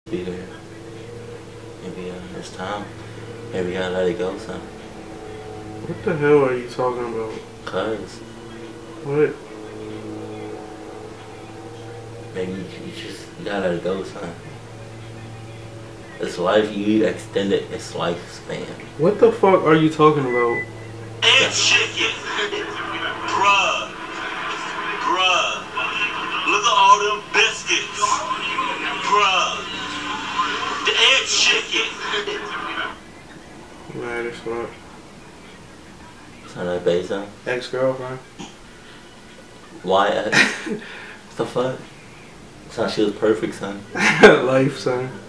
Be there. Maybe it's time. Maybe I let it go, son. What the hell are you talking about? Cause What? maybe you gotta let it go, son. It's life. You extended its lifespan. What the fuck are you talking about? And chicken. Bruh. Bruh. Look at all them biscuits. Bruh. The egg chicken. Mad as fuck. Son, that bass, son. Ex-girlfriend. Why? What the fuck? Son, she was perfect, son. Life, son.